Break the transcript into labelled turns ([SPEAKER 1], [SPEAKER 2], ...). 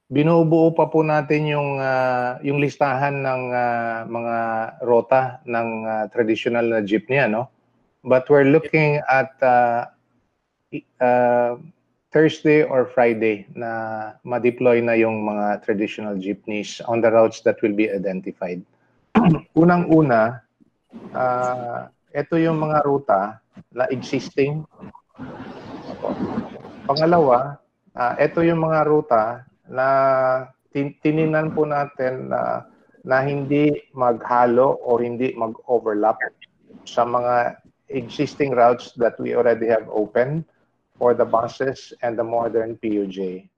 [SPEAKER 1] binubuo pa po natin yung listahan ng mga rota ng traditional na jeepney, ano? But we're looking at Thursday or Friday na ma-deploy na yung mga traditional jeepneys on the routes that will be identified. Unang-una, ito yung mga ruta na existing. Pangalawa, ito yung mga ruta na tininan po natin na hindi maghalo o hindi mag-overlap sa mga existing routes that we already have open for the buses and the modern PUJ.